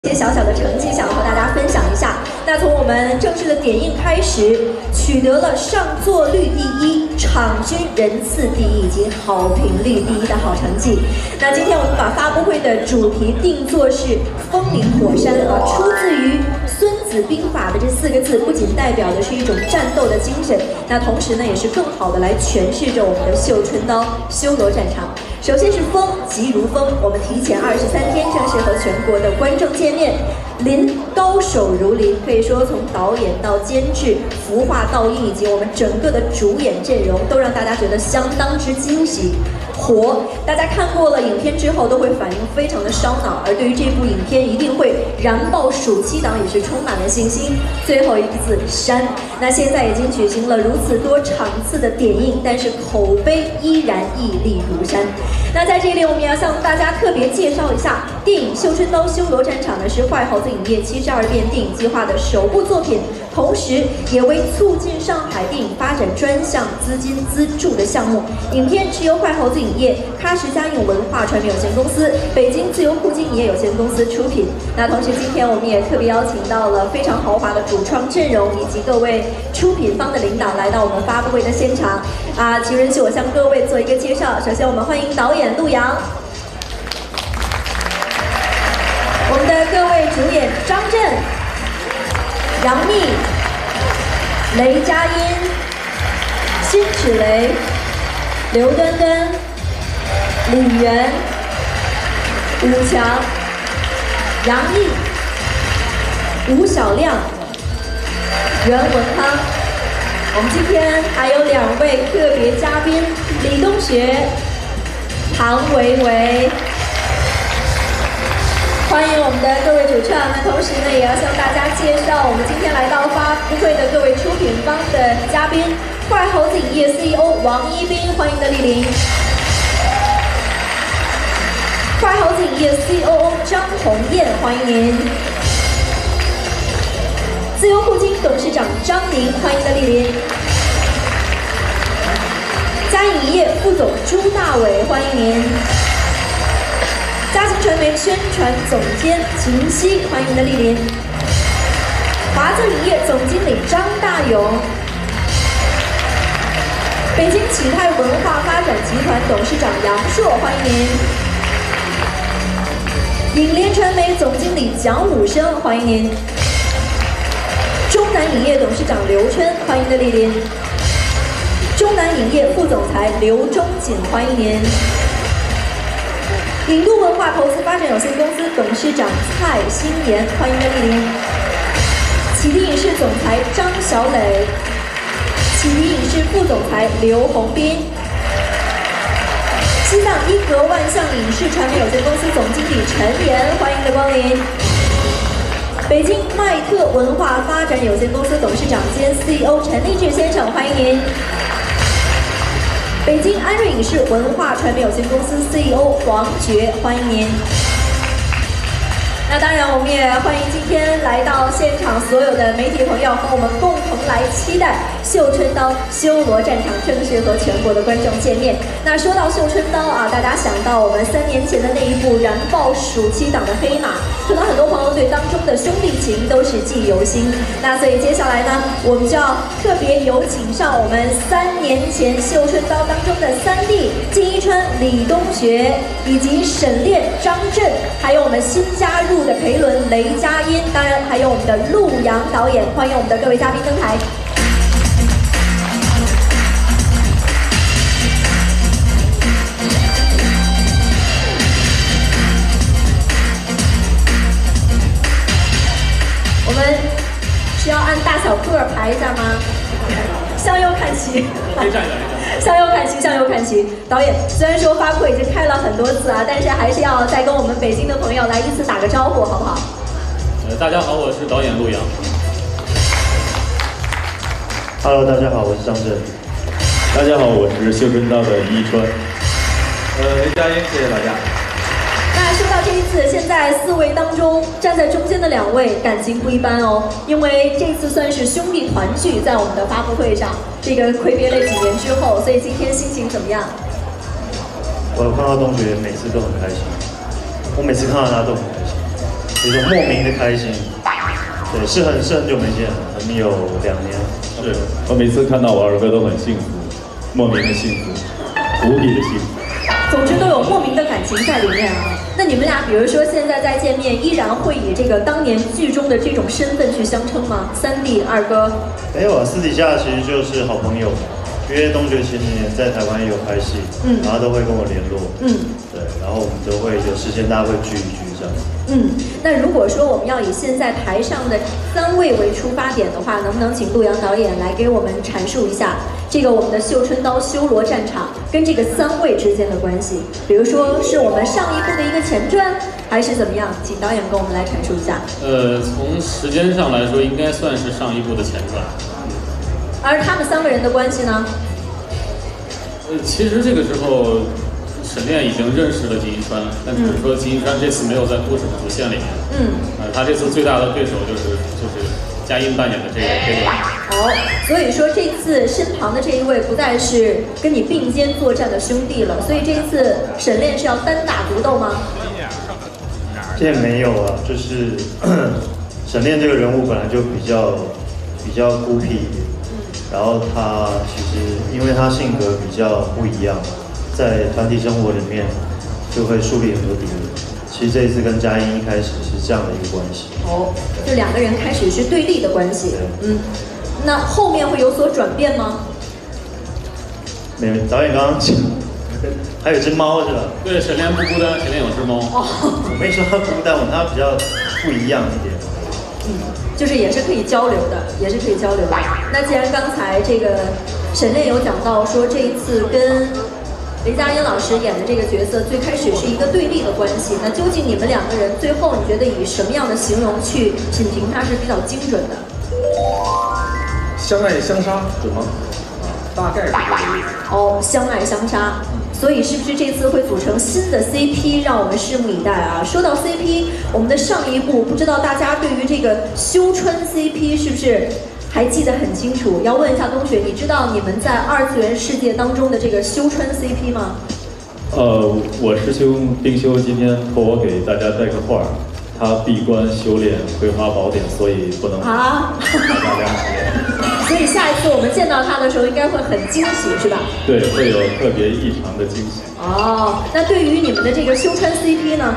一些小小的成绩想要和大家分享一下。那从我们正式的点映开始，取得了上座率第一、场均人次第一以及好评率第一的好成绩。那今天我们把发布会的主题定作是“风林火山”啊，出自于《孙子兵法》的这4个字，不仅代表的是一种战斗的精神，那同时呢，也是更好的来诠释着我们的绣春刀修罗战场。首先是风，急如风，我们提前23天正式和全国的观众见面。林高手如林，可以说从导演到监制、服化道音以及我们整个的主演阵容，都让大家觉得相当之惊喜。火，大家看过了影片之后都会反应非常的烧脑，而对于这部影片一定会燃爆暑期档也是充满了信心。最后一个字山，那现在已经举行了如此多场次的点映，但是口碑依然屹立如山。那在这里我们要向大家特别介绍一下，电影《绣春刀修罗战场》呢是坏猴子影业72变电影计划的首部作品，同时也为促进上海电影发展专项资金资助的项目。影片是由坏猴子影业、喀什嘉映文化传媒有限公司、北京自由酷金影业有限公司出品。那同时今天我们也特别邀请到了非常豪华的主创阵容以及各位出品方的领导来到我们发布会的现场。其允许我向各位做一个介绍。首先我们欢迎导演陆阳，我们的各位主演张震、杨幂、雷佳音、辛芷蕾、刘端端、李媛、武强、杨毅、吴小亮、袁文康。我们今天还有2位特别嘉宾，李东学、唐维维。欢迎我们的各位主创，那同时呢，也要向大家介绍我们今天来到发布会的各位出品方的嘉宾：坏猴子影业 CEO 王一斌，欢迎的莅临；坏猴子影业 COO 张红艳，欢迎您；自由酷金董事长张宁，欢迎的莅临；嘉影业副总朱大伟，欢迎您。嘉行传媒宣传总监秦曦，欢迎您的莅临；华策影业总经理张大勇；北京启泰文化发展集团董事长杨硕，欢迎您；影联传媒总经理蒋武生，欢迎您；中南影业董事长刘琛，欢迎您的莅临；中南影业副总裁刘忠锦，欢迎您。影都文化投资发展有限公司董事长蔡新妍，欢迎的莅临；启迪影视总裁张小磊；启迪影视副总裁刘宏斌；西藏一格万象影视传媒有限公司总经理陈岩，欢迎的光临；北京麦特文化发展有限公司董事长兼 CEO 陈立志先生，欢迎您。北京安瑞影视文化传媒有限公司 CEO 黄觉，欢迎您。那当然，我们也欢迎今天来到现场所有的媒体朋友和我们共同来期待《绣春刀修罗战场》正式和全国的观众见面。那说到绣春刀大家想到我们3年前的那一部燃爆暑期档的黑马，可能很多朋友对当中的兄弟情都是记忆犹新。那所以接下来呢，我们就要特别有请上我们3年前绣春刀当中的3弟金一川、李东学以及沈炼、张震，还有我们新加入的裴伦、雷佳音，当然还有我们的陆阳导演，欢迎我们的各位嘉宾登台。我们是要按大小个排一下吗？向右看齐，向右看齐，向右看齐。导演，虽然说发布会已经开了很多次但是还是要再跟我们北京的朋友来依次打个招呼，好不好？ 大家好，我是导演陆阳。 Hello， 大家好，我是张震。 大家好，我是绣春刀的一川。 雷佳音，谢谢大家。 那说到这一次，现在4位当中站在中间的2位感情不一般哦，因为这次算是兄弟团聚，在我们的发布会上，这个挥别了几年之后，所以今天心情怎么样？ 我看到东学每次都很开心，我每次看到他都很开心。 有一种莫名的开心。对，是很久没见了，我们有2年。 是我每次看到我二哥都很幸福，莫名的幸福，无比的幸福。 总之都有莫名的感情在里面啊。那你们俩，比如说现在再见面，依然会以这个当年剧中的这种身份去相称吗？三弟、二哥？ 没有啊，私底下其实就是好朋友。因为东决前几年在台湾也有拍戏，然后都会跟我联络，对，然后我们都会有时间大家会聚一聚这样子。 那如果说我们要以现在台上的3位为出发点的话，能不能请陆阳导演来给我们阐述一下这个我们的绣春刀修罗战场跟这个3位之间的关系？比如说是我们上一部的一个前传，还是怎么样？请导演跟我们来阐述一下。 从时间上来说，应该算是上一部的前传。 而他们3个人的关系呢？ 其实这个时候，沈炼已经认识了金一川，但只是说金一川这次没有在故事的主线里面。他这次最大的对手就是佳音扮演的这个人。 所以说这次身旁的这一位不再是跟你并肩作战的兄弟了，所以这次沈炼是要单打独斗吗？ 这也没有啊，就是沈炼这个人物本来就比较孤僻一点。然后他其实因为他性格比较不一样，在团体生活里面就会树立很多敌人。其实这一次跟佳音一开始是这样的一个关系。 就2个人开始是对立的关系。那后面会有所转变吗？ 没有，导演刚刚讲，还有只猫是吧？ 对，沈炼不孤单，沈炼有只猫。 我没说他孤单，他比较不一样一点。 就是也是可以交流的，那既然刚才这个沈炼有讲到说这一次跟雷佳音老师演的这个角色最开始是一个对立的关系，那究竟你们2个人最后你觉得以什么样的形容去品评它是比较精准的？ 相爱相杀，准吗？大概是这个意思。 相爱相杀。所以是不是这次会组成新的 CP， 让我们拭目以待啊？说到 CP， 我们的上一部不知道大家对于这个修川 CP 是不是还记得很清楚？要问一下东雪，你知道你们在2次元世界当中的这个修川 CP 吗？ 我师兄丁修今天托我给大家带个话，他闭关修炼葵花宝典，所以不能大家谅解。 所以下一次我们见到他的时候，应该会很惊喜，是吧？ 对，会有特别异常的惊喜。 那对于你们的这个修川 CP 呢？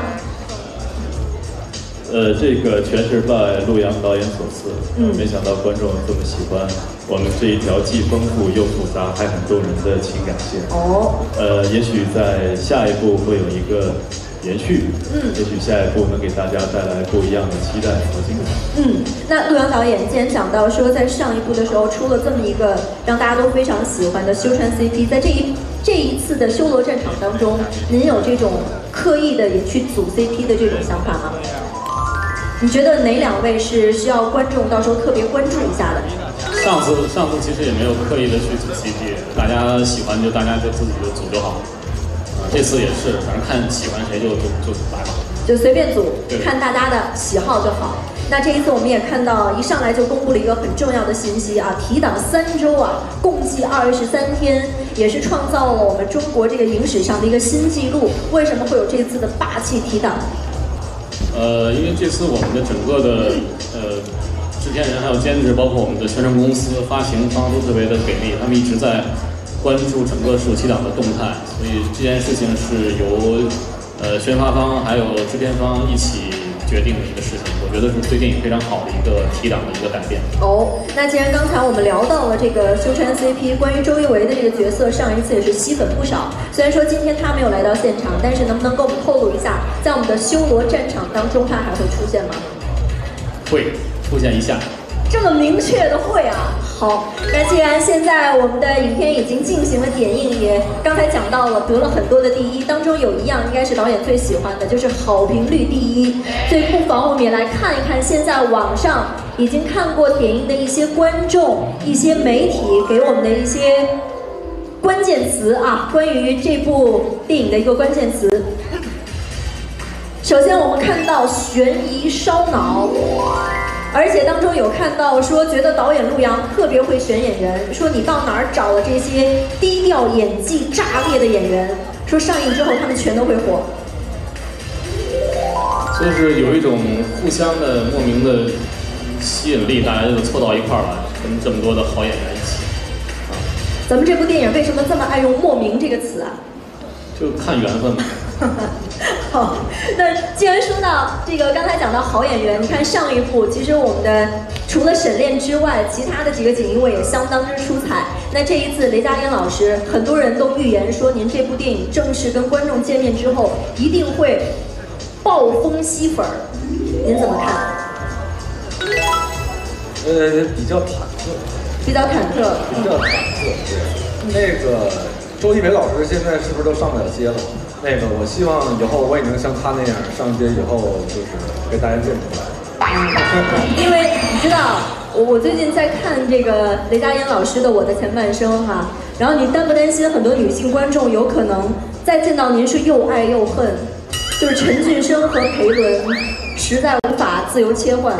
这个全是拜陆阳导演所赐。没想到观众这么喜欢我们这一条既丰富又复杂还很动人的情感线。也许在下一部会有一个延续，也许下一步能给大家带来不一样的期待和精彩。 那陆阳导演既然讲到说，在上一部的时候出了这么一个让大家都非常喜欢的修川 CP， 在这一次的修罗战场当中，您有这种刻意的也去组 CP 的这种想法吗？你觉得哪2位是需要观众到时候特别关注一下的？ 上次其实也没有刻意的去组 CP， 大家喜欢就大家就自己就组就好。这次也是，反正看喜欢谁就来吧， 就随便组，看大家的喜好就好。那这一次我们也看到，一上来就公布了一个很重要的信息啊，提档3周啊，共计23天，也是创造了我们中国这个影史上的一个新纪录。为什么会有这次的霸气提档？ 因为这次我们的整个的制片人还有监制，包括我们的宣传公司、发行方都特别的给力，他们一直在关注整个暑期档的动态，所以这件事情是由宣发方还有制片方一起决定的一个事情，我觉得是对电影非常好的一个提档的一个改变。 那既然刚才我们聊到了这个修川 CP， 关于周一围的这个角色，上一次也是吸粉不少。虽然说今天他没有来到现场，但是能不能给我们透露一下，在我们的修罗战场当中，他还会出现吗？ 会出现一下。 这么明确的会啊！好，那既然现在我们的影片已经进行了点映，也刚才讲到了得了很多的第一，当中有一样应该是导演最喜欢的，就是好评率第一。所以不妨我们也来看一看现在网上已经看过点映的一些观众、一些媒体给我们的一些关键词啊，关于这部电影的一个关键词。首先我们看到悬疑烧脑。而且当中有看到说，觉得导演陆阳特别会选演员，说你到哪儿找了这些低调演技炸裂的演员，说上映之后他们全都会火。 所就是有一种互相的莫名的吸引力，大家就凑到一块儿了，跟这么多的好演员一起。 咱们这部电影为什么这么爱用“莫名”这个词啊？ 就看缘分嘛。 好，那既然说到这个，刚才讲到好演员，你看上一部，其实我们的除了沈炼之外，其他的几个锦衣卫也相当之出彩。那这一次雷佳音老师，很多人都预言说，您这部电影正式跟观众见面之后，一定会暴风吸粉儿，您怎么看？ 比较忐忑。 比较忐忑。 比较忐忑，对。那个周一围老师现在是不是都上不了街了？那个我希望以后我也能像他那样上街以后，就是被大家认出来。 因为你知道，我最近在看这个雷佳音老师的《我的前半生》哈，然后你担不担心很多女性观众有可能再见到您是又爱又恨？就是陈俊生和裴伦实在无法自由切换。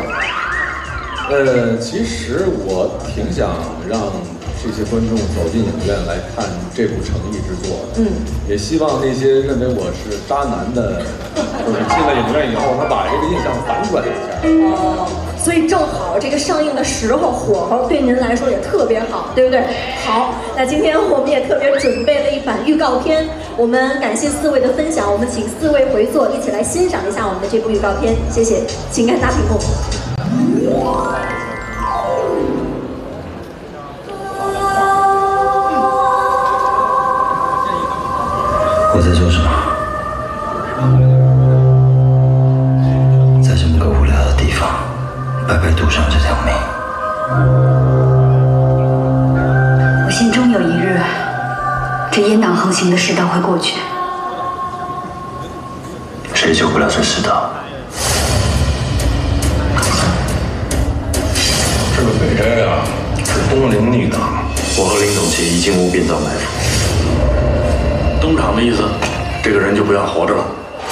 其实我挺想让这些观众走进影院来看这部诚意之作的。也希望那些认为我是渣男的，就是进了影院以后，能把这个印象反转一下。 哦，所以正好这个上映的时候火候对您来说也特别好，对不对？好，那今天我们也特别准备了一版预告片，我们感谢4位的分享，我们请4位回座，一起来欣赏一下我们的这部预告片，谢谢，请看大屏幕。 我在做什么？在这么个无聊的地方，白白赌上这条命。 我心中有一日，这阉党横行的世道会过去。 谁救不了这世道？ 这个北斋啊，是东林逆党， 我和林董齐已经无变造埋伏。 东厂的意思，这个人就不要活着了。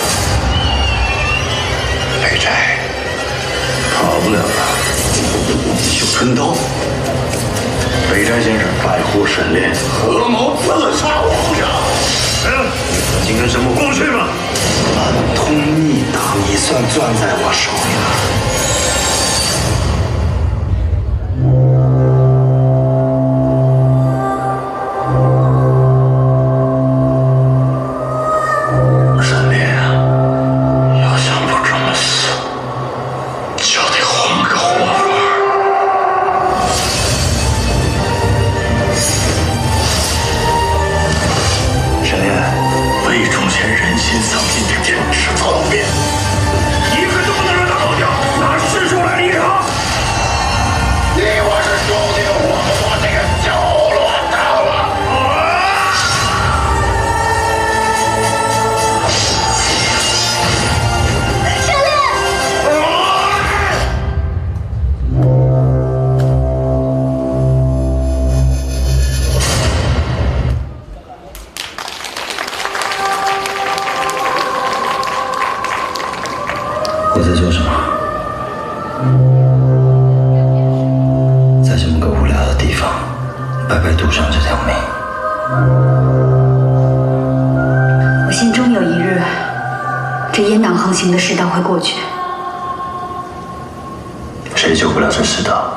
北斋跑不了了。 绣春刀， 北斋先生百户沈炼， 合谋刺杀皇上。 请跟神木过去吧。暗通逆党已算攥在我手里了。我在做什么？在这么个无聊的地方，白白赌上这条命。 我心中有一日，这阉党横行的世道会过去。 谁救不了这世道？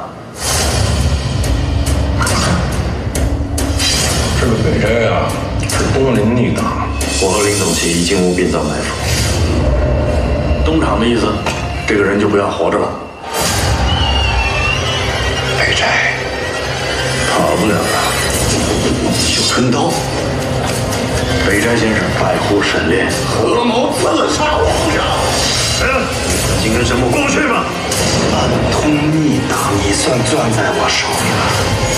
这个北斋啊，是东林逆党， 我和林董齐已经无变造埋伏。 东厂的意思，这个人就不要活着了。 北斋跑不了了。 绣春刀， 北斋先生百户沈炼， 合谋刺杀皇上。 请跟神木过去吧。暗通逆党已算攥在我手里了。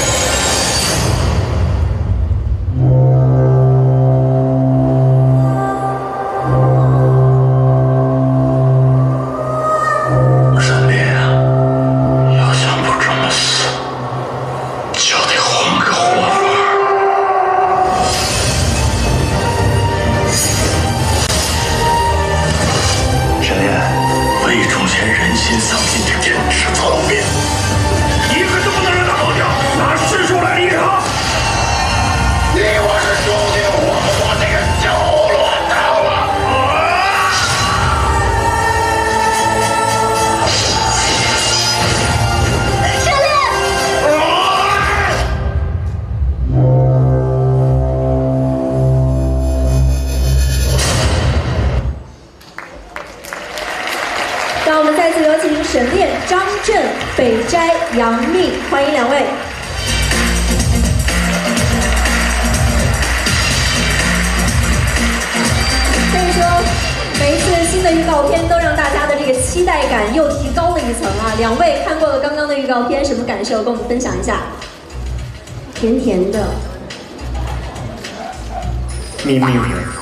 有请沈炼、张震、北斋、杨幂，欢迎两位。可以说，每一次新的预告片都让大家的这个期待感又提高了一层啊！两位看过了刚刚的预告片，什么感受？跟我们分享一下。甜甜的， 秘密的。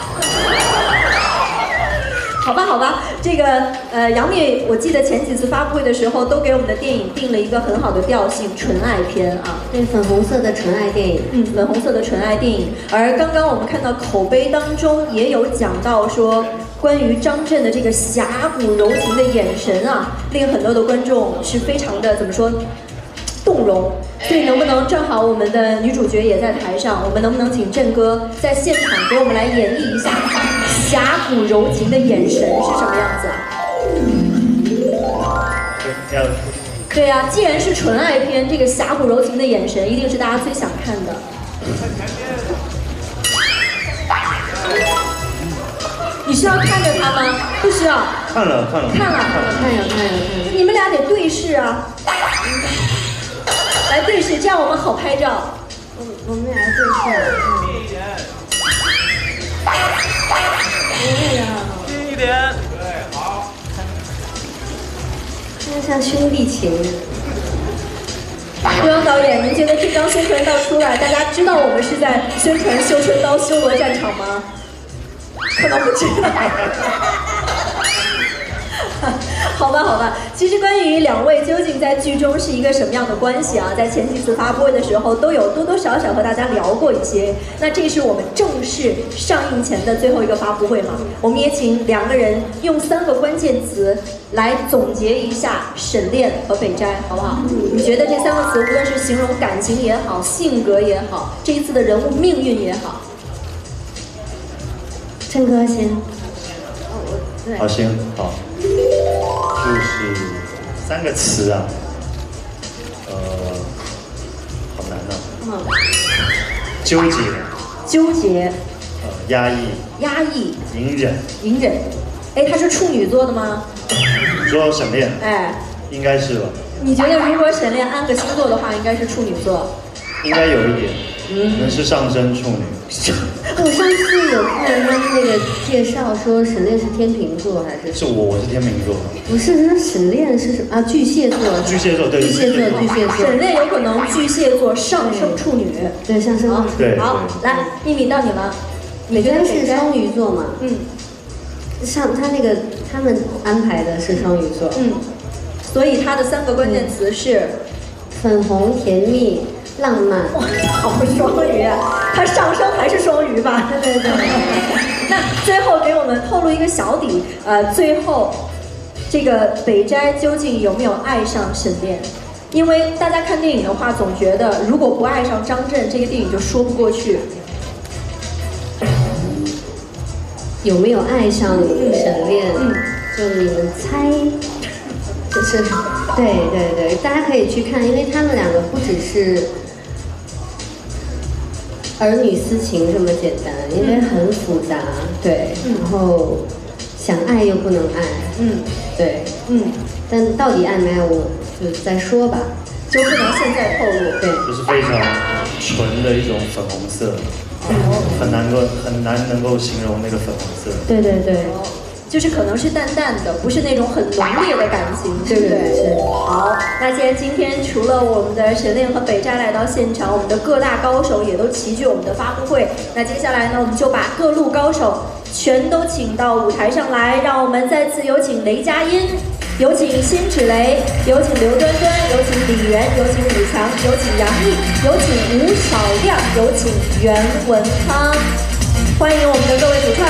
好吧，好吧，这个杨幂，我记得前几次发布会的时候，都给我们的电影定了一个很好的调性，纯爱片啊， 对，粉红色的纯爱电影， 粉红色的纯爱电影。而刚刚我们看到口碑当中也有讲到说，关于张震的这个侠骨柔情的眼神啊，令很多的观众是非常的怎么说，动容。所以能不能正好我们的女主角也在台上，我们能不能请震哥在现场给我们来演绎一下侠骨柔情的眼神是什么样子啊？对啊，既然是纯爱片，这个侠骨柔情的眼神一定是大家最想看的。你需要看着他吗？不需要。 看了。 你们俩得对视啊。来对视，这样我们好拍照。 我们俩对视。 近一点。对，好。 那像兄弟情。 中央导演，您觉得这张宣传照出来，大家知道我们是在宣传绣春刀修罗战场吗？可能不知道。好吧，其实关于两位究竟在剧中是一个什么样的关系啊，在前几次发布会的时候都有多多少少和大家聊过一些。那这是我们正式上映前的最后一个发布会嘛，我们也请两个人用3个关键词来总结一下沈炼和北斋，好不好？你觉得这3个词，无论是形容感情也好，性格也好，这一次的人物命运也好。 震哥先。 好，行，好。就是3个词啊，好难啊。纠结。压抑。隐忍。哎，他是处女座的吗？ 你说沈炼？ 哎， 应该是吧。 你觉得如果沈炼按个星座的话，应该是处女座？ 应该有一点，可能是上升处女。 我上次有看他们那个介绍说沈炼是天秤座还是？ 是我是天秤座。 不是，他沈炼是什么啊？巨蟹座。 巨蟹座，对。 巨蟹座。 沈炼有可能巨蟹座上升处女。 对，上升处女。 对。 好，来，秘密到你了。 北斋是双鱼座嘛？上他那个他们安排的是双鱼座。 所以他的3个关键词是粉红、甜蜜、浪漫。 好双鱼啊！他上升还是双鱼吧？ 对。 那最后给我们透露一个小底，最后这个北斋究竟有没有爱上沈炼？因为大家看电影的话，总觉得如果不爱上张震，这个电影就说不过去。 有没有爱上沈炼？就你们猜。就是对，大家可以去看，因为他们2个不只是儿女私情这么简单，因为很复杂，对，然后想爱又不能爱，对，但到底爱没爱，我就再说吧， 就不能现在透露， 对， 就是非常纯的一种粉红色，很难能够形容那个粉红色， 对。 就是可能是淡淡的，不是那种很浓烈的感情，对不对？ 是。 好，那既然今天除了我们的沈炼和北斋来到现场，我们的各大高手也都齐聚我们的发布会。那接下来呢，我们就把各路高手全都请到舞台上来，让我们再次有请雷佳音，有请辛芷蕾，有请刘端端，有请李媛，有请武强，有请杨幂，有请吴少亮，有请袁文康。欢迎我们的各位主唱。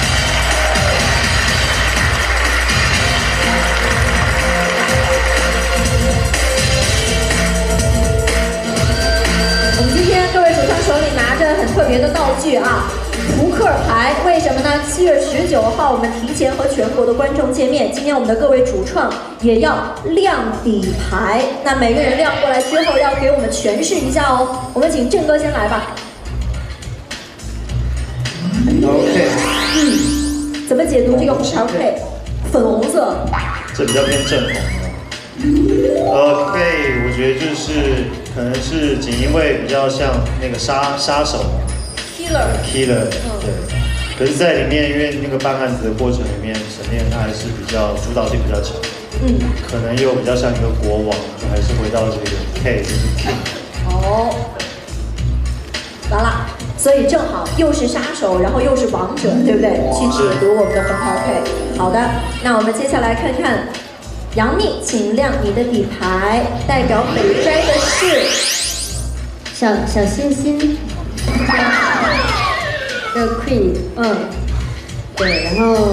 我们今天各位主唱手里拿着很特别的道具啊，扑克牌。为什么呢？7月19号我们提前和全国的观众见面，今天我们的各位主创也要亮底牌。那每个人亮过来之后，要给我们诠释一下哦。我们请震哥先来吧。 OK。 怎么解读这个红桃 K？粉红色。 这比较偏正红的。K 我觉得就是可能是锦衣卫比较像那个杀手 ，killer， 对。可是，在里面因为那个办案子的过程里面，沈炼他还是比较主导性比较强，可能又比较像一个国王，就还是回到这个 K 就是 King。 哦，完了，所以正好又是杀手，然后又是王者，对不对？去解读我们的红桃 K。好的，那我们接下来看看。杨幂，请亮你的底牌，代表北斋的是小星星，叫 Queen， 对，然后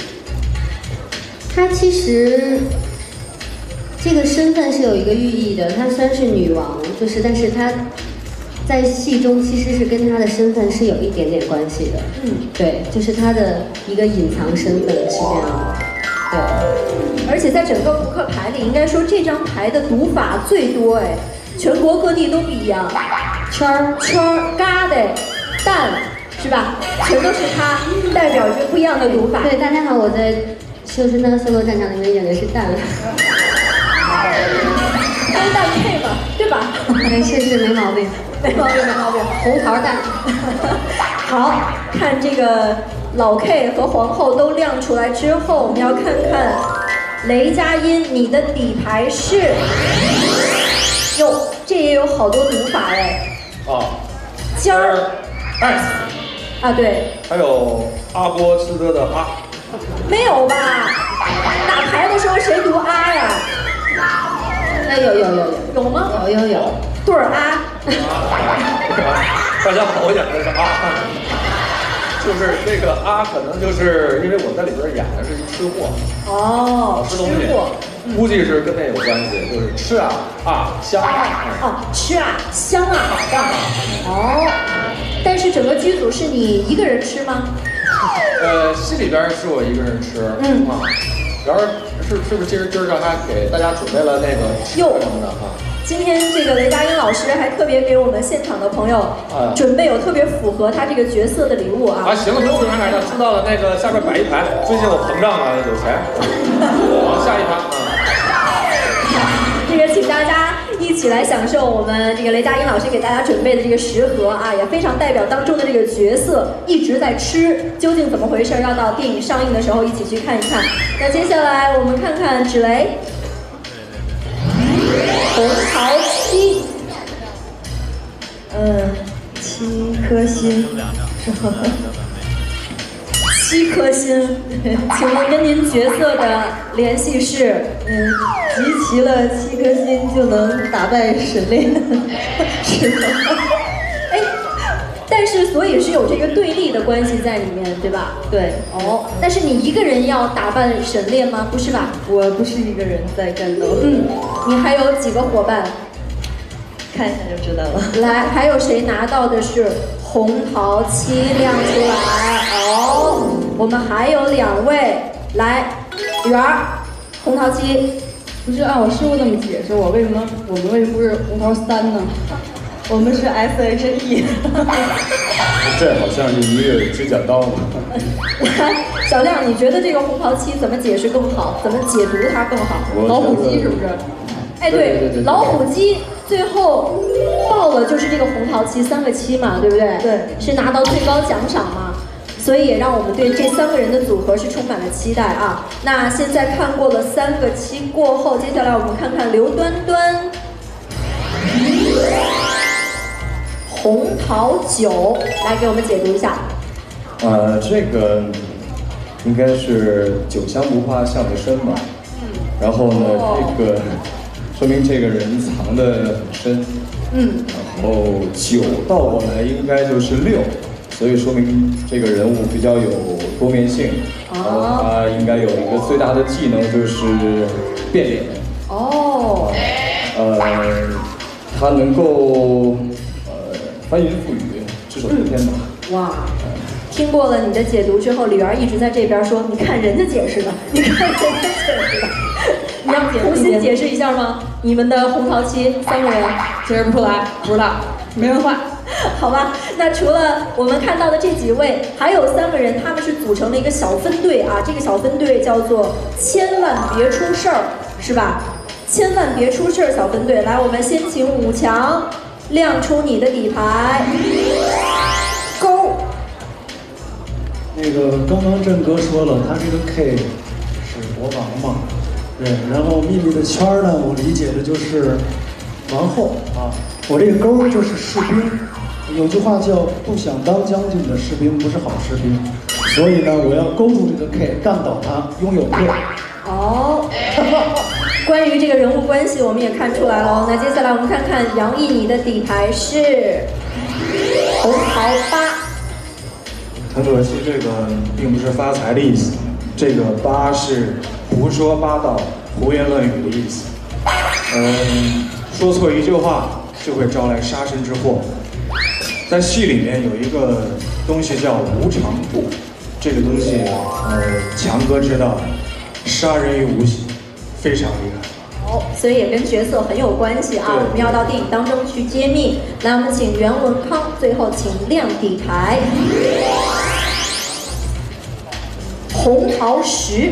她其实这个身份是有一个寓意的，她虽然是女王，但是她在戏中其实是跟她的身份是有一点点关系的，对，就是她的一个隐藏身份是这样的，对。 而且在整个扑克牌里，应该说这张牌的读法最多哎，全国各地都不一样。圈儿、嘎的、蛋，是吧？全都是它，代表着不一样的读法。 对，大家好，我在《修真的梭罗战场》里面演的是蛋。 单蛋配嘛，对吧？ 是没毛病， 没毛病。 红桃蛋。 好看这个老 K 和皇后都亮出来之后，我们要看看。雷佳音，你的底牌是，哟，这也有好多读法哎。尖儿，啊对。 还有阿波吃的的阿。 没有吧？打牌的时候谁读啊呀？有吗？ 有。 对儿啊。 大家好，我演的是啊。就是这个啊，可能就是因为我在里边演的是吃货吃东西，估计是跟那有关系，就是吃啊香吃啊香啊但是整个剧组是你一个人吃吗？ 戏里边是我一个人吃，然后是不是今儿让他给大家准备了那个吃什么的哈？ 今天这个雷佳音老师还特别给我们现场的朋友准备有特别符合他这个角色的礼物啊！ 行了，不用拿了，知道了。那个下边摆一排，最近我膨胀了，有钱。好，下一盘这个请大家一起来享受我们这个雷佳音老师给大家准备的这个食盒啊，也非常代表当中的这个角色一直在吃，究竟怎么回事？要到电影上映的时候一起去看一看。那接下来我们看看芷蕾。红桃7，7颗星，7颗星。请问跟您角色的联系是？ 集齐了7颗星就能打败沈炼，是吗？ 但是所以是有这个对立的关系在里面，对吧？ 对。 但是你一个人要打败沈炼吗？不是吧？ 我不是一个人在战斗。 你还有几个伙伴？ 看一下就知道了。 来，还有谁拿到的是红桃7亮出来？我们还有2位，来，圆儿，红桃7。 不是按我师傅那么解释，我们为什么不是红桃3呢？我们是 SHE。 这好像是一个指甲刀嘛。 小亮，你觉得这个红桃7怎么解释更好？怎么解读它更好？ 老虎机是不是？ 对，老虎机最后报了就是这个红桃7，3个7嘛，对不对？ 对， 是拿到最高奖赏嘛，所以也让我们对这3个人的组合是充满了期待啊。那现在看过了3个7过后，接下来我们看看刘端端。红桃9，来给我们解读一下。 这个应该是酒香不怕巷子深嘛。然后呢，这个说明这个人藏得很深。然后9倒过来应该就是6，所以说明这个人物比较有多面性。然后他应该有一个最大的技能就是变脸。他能够翻云覆雨，只手遮天吧。 哇！听过了你的解读之后，李媛一直在这边说：“你看人家解释的，你看人家解释的。”你要重新解释一下吗？你们的红桃7，3个人解释不出来，不知道，没文化。 好吧，那除了我们看到的这几位，还有3个人，他们是组成了一个小分队啊。这个小分队叫做“千万别出事儿”，是吧？千万别出事儿，小分队。来，我们先请武强亮出你的底牌，勾。 那个刚刚郑哥说了，他这个 K 是国王嘛，对，然后秘密的圈呢，我理解的就是王后啊，我这个勾就是士兵。有句话叫“不想当将军的士兵不是好士兵”，所以呢，我要勾住这个 K， 干倒他，拥有 K。 哦，关于这个人物关系，我们也看出来了。那接下来我们看看杨毅，你的底牌是红桃8。 很可惜，这个并不是发财的意思，这个8是胡说八道、胡言乱语的意思。说错一句话就会招来杀身之祸。在戏里面有一个东西叫无常步，这个东西强哥知道，杀人于无形，非常厉害。 哦，所以也跟角色很有关系啊。我们要到电影当中去揭秘。来，我们请袁文康，最后请亮底牌。红桃10。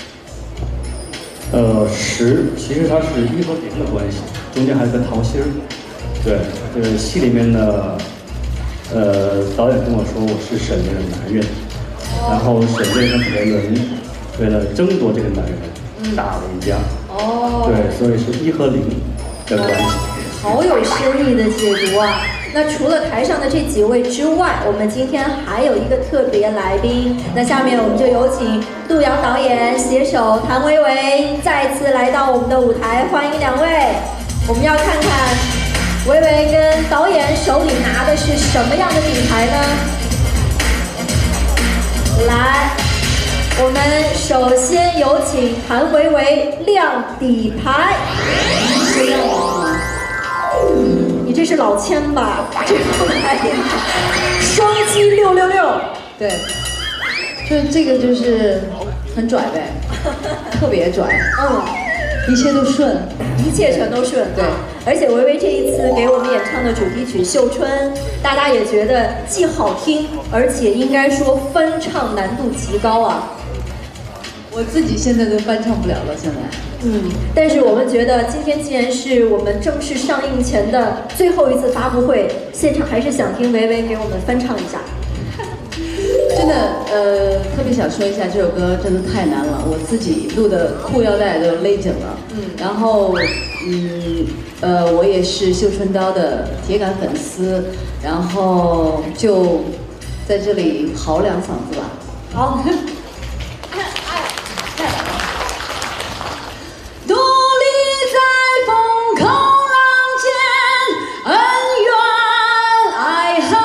10其实它是1和0的关系，中间还有个桃心儿。对，这个戏里面呢。导演跟我说我是沈炼的男人，然后沈炼和别人为了争夺这个男人打了一架。哦，对，所以是1和0的关系。 好有深意的解读啊！那除了台上的这几位之外，我们今天还有一个特别来宾。那下面我们就有请陆阳导演携手谭维维再次来到我们的舞台，欢迎2位。我们要看看。维维跟导演手里拿的是什么样的底牌呢？来，我们首先有请谭维维亮底牌。是亮的吗？你这是老千吧？这个牌双击666。 对，就是很拽呗，特别拽。一切都顺， 一切全都顺。对，而且维维这一次给我们演唱的主题曲《绣春》，大家也觉得既好听，而且应该说翻唱难度极高啊。 我自己现在都翻唱不了了，现在。 但是我们觉得今天既然是我们正式上映前的最后一次发布会，现场还是想听维维给我们翻唱一下。 真的，特别想说一下，这首歌真的太难了，我自己录的裤腰带都勒紧了。然后，我也是绣春刀的铁杆粉丝，然后就在这里嚎2嗓子吧。好。独立在风口浪尖，恩怨爱恨。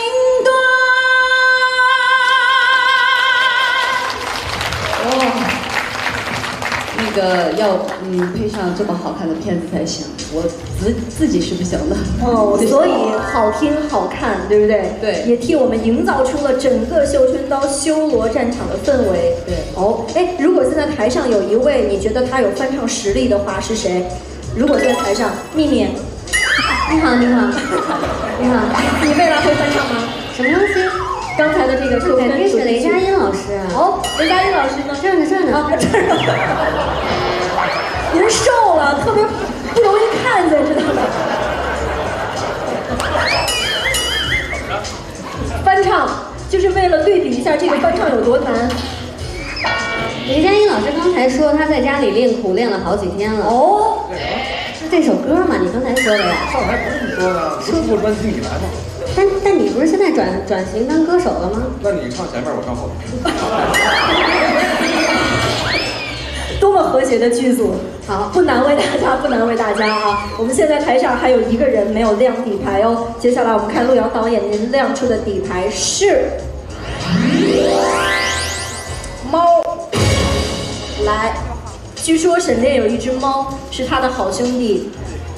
要配上这么好看的片子才行，我自己是不行的。 所以好听好看，对不对？ 对， 也替我们营造出了整个绣春刀修罗战场的氛围。对。如果现在台上有一位你觉得他有翻唱实力的话，是谁？如果在台上，秘密。 你好，你好，你好， 你未来会翻唱吗？ 什么东西？ 刚才的这个肯定是雷佳音老师啊。 雷佳音老师呢？ 这儿呢。 这儿。您瘦了，特别不容易看见，知道吗？翻唱就是为了对比一下这个翻唱有多难。 雷佳音老师刚才说他在家里练苦练了好几天了。是这首歌吗？你刚才说的呀？ 上台不是你说的，不是出专辑你来吗？ 但你不是现在转型当歌手了吗？ 那你唱前面，我唱后面。 多么和谐的剧组！好，不难为大家啊！我们现在台上还有1个人没有亮底牌哦。接下来我们看陆阳导演您亮出的底牌是猫。来，据说沈炼有一只猫是他的好兄弟。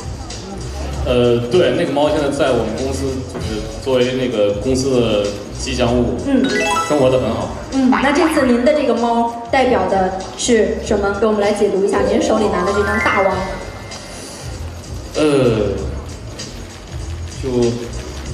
对，那个猫现在在我们公司就是作为那个公司的吉祥物，生活的很好。 那这次您的这个猫代表的是什么？给我们来解读一下您手里拿的这张大王。 就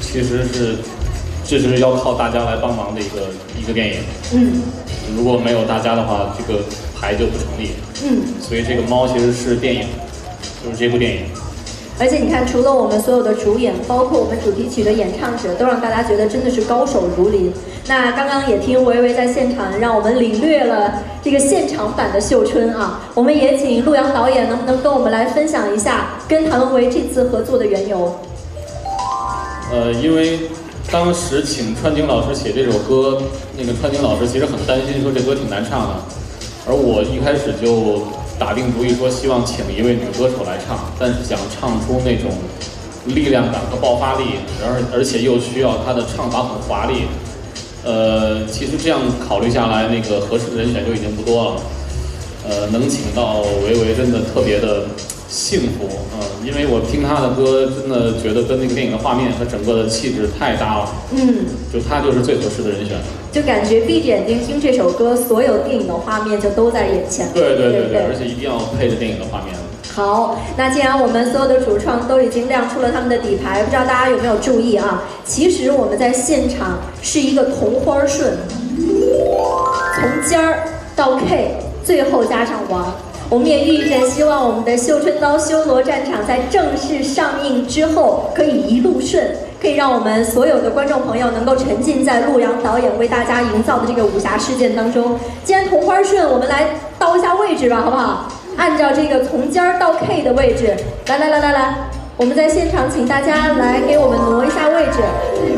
其实这是要靠大家来帮忙的一个电影。如果没有大家的话，这个牌就不成立。所以这个猫其实是电影，就是这部电影。 而且你看，除了我们所有的主演，包括我们主题曲的演唱者，都让大家觉得真的是高手如林。那刚刚也听维维在现场让我们领略了这个现场版的秀春啊，我们也请陆阳导演能不能跟我们来分享一下跟谭维维这次合作的缘由？ 因为当时请川井老师写这首歌，那个川井老师其实很担心，说这歌挺难唱的，而我一开始就打定主意说，希望请一位女歌手来唱，但是想唱出那种力量感和爆发力，而且又需要她的唱法很华丽。其实这样考虑下来，那个合适的人选就已经不多了。能请到维维真的特别的幸福因为我听她的歌，真的觉得跟那个电影的画面和整个的气质太搭了。就她就是最合适的人选。就感觉闭着眼睛听这首歌，所有电影的画面就都在眼前。对，而且一定要配着电影的画面。好，那既然我们所有的主创都已经亮出了他们的底牌，不知道大家有没有注意啊？其实我们在现场是一个同花顺，从尖儿到 K， 最后加上王。我们也预着希望我们的《绣春刀修罗战场》在正式上映之后可以一路顺，可以让我们所有的观众朋友能够沉浸在陆阳导演为大家营造的这个武侠事件当中。既然同花顺，我们来倒一下位置吧，好不好？按照这个从尖儿到 K 的位置，来，我们在现场请大家来给我们挪一下位置。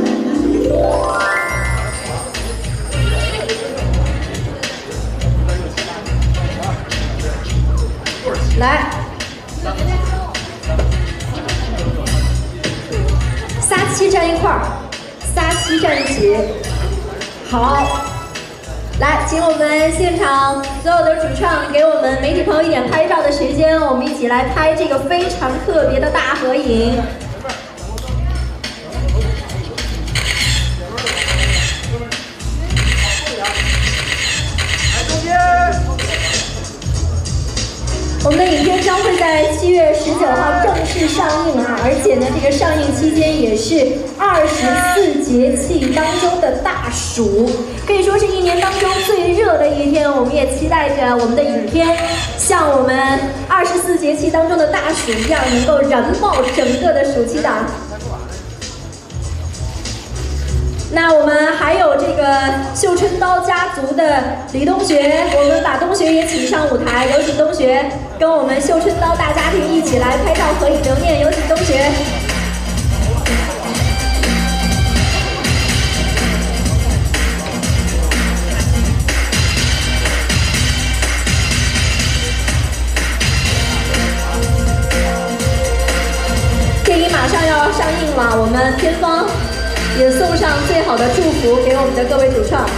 来，仨七站一块儿，仨七站一起。好，来，请我们现场所有的主创给我们媒体朋友一点拍照的时间，我们一起来拍这个非常特别的大合影。我们的影片将会在7月19号正式上映啊，而且呢，这个上映期间也是24节气当中的大暑，可以说是一年当中最热的一天。我们也期待着我们的影片像我们24节气当中的大暑一样，能够燃爆整个的暑期档。那我们还有这个绣春刀家族的李东学，我们把东学也请上舞台，有请东学跟我们绣春刀大家庭一起来拍照合影留念，有请东学。电影马上要上映了，我们片方也送上最好的祝福给我们的各位主创。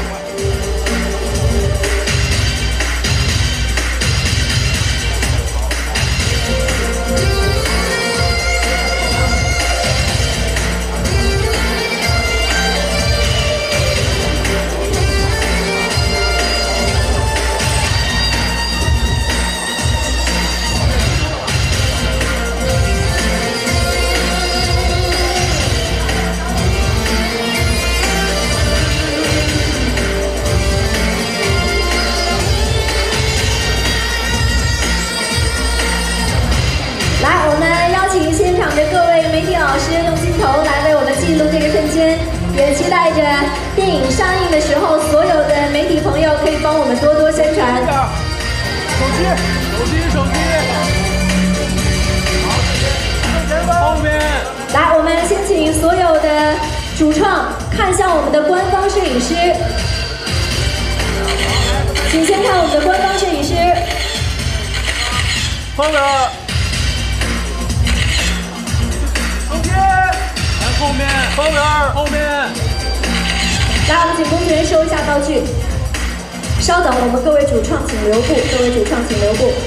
也期待着电影上映的时候，所有的媒体朋友可以帮我们多多宣传。手机，后面。来，我们先请所有的主创看向我们的官方摄影师，请先看我们的官方摄影师。方面。后面，方圆后面。来，我们请工作人员收一下道具。稍等，我们各位主创请留步，各位主创请留步。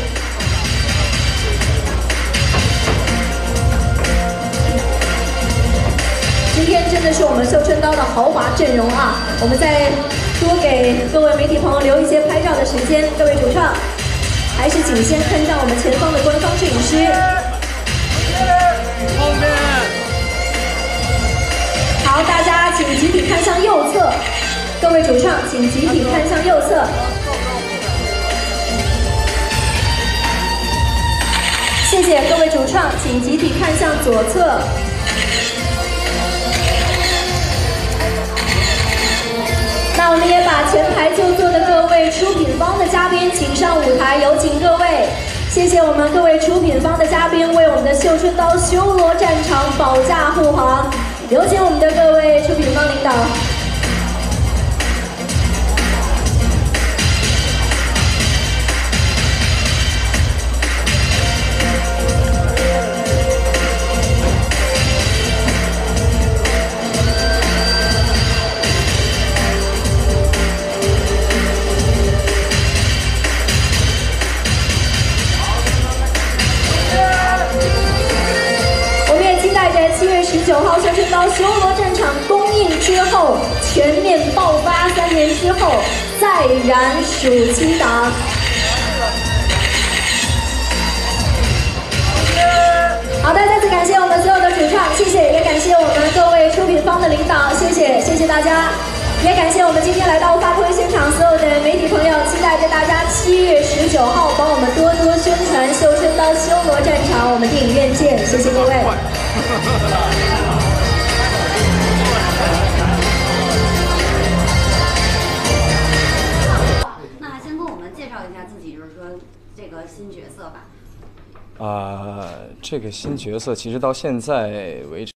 今天真的是我们绣春刀的豪华阵容啊！我们再多给各位媒体朋友留一些拍照的时间。各位主创，还是请先看向我们前方的官方摄影师。后面。 体看向右侧。各位主唱，请集体看向右侧。谢谢各位主唱，请集体看向左侧。那我们也把前排就座的各位出品方的嘉宾请上舞台，有请各位。谢谢我们各位出品方的嘉宾为我们的绣春刀修罗战场保驾护航，有请我们的各位出品方领导。7月19号绣春刀修罗战场公映之后，全面爆发，3年之后再燃暑期档。好的，再次感谢我们所有的主唱，谢谢，也感谢我们各位出品方的领导，谢谢，谢谢大家，也感谢我们今天来到发布会现场所有的媒体朋友，期待着大家7月19号帮我们多多宣传绣春刀修罗战场，我们电影院见，谢谢各位。 那先跟我们介绍一下自己，就是说这个新角色吧。 这个新角色其实到现在为止。